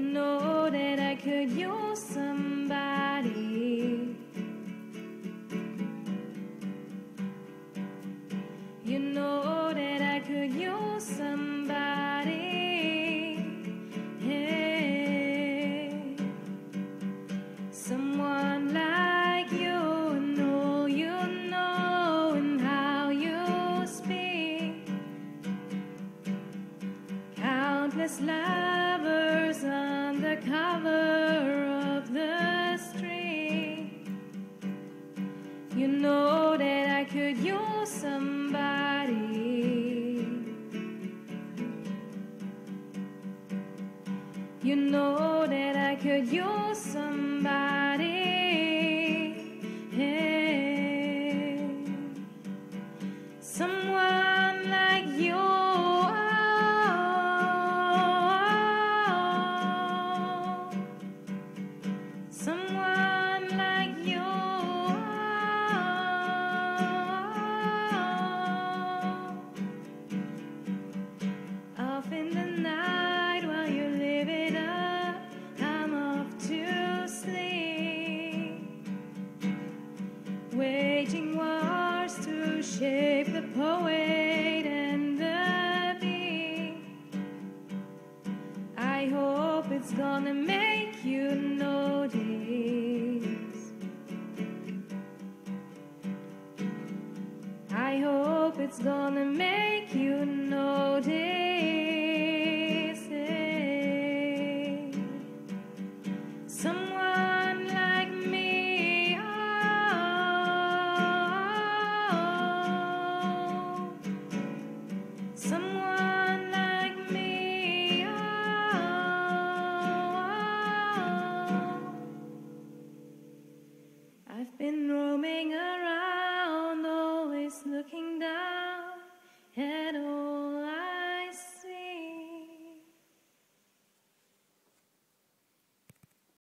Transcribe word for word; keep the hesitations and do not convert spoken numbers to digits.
know that I could use somebody. You know that I could use somebody. Hey, someone like you, and all you know, and how you speak. Countless lovers on the cover of the street. You know that I could use somebody. You know that I could use somebody. Hey, someone like you. Someone like you. Off in the night while you live it up, I'm off to sleep, waging wars to shape the poet and the bee. I hope it's gonna make you notice. I hope it's gonna make you notice.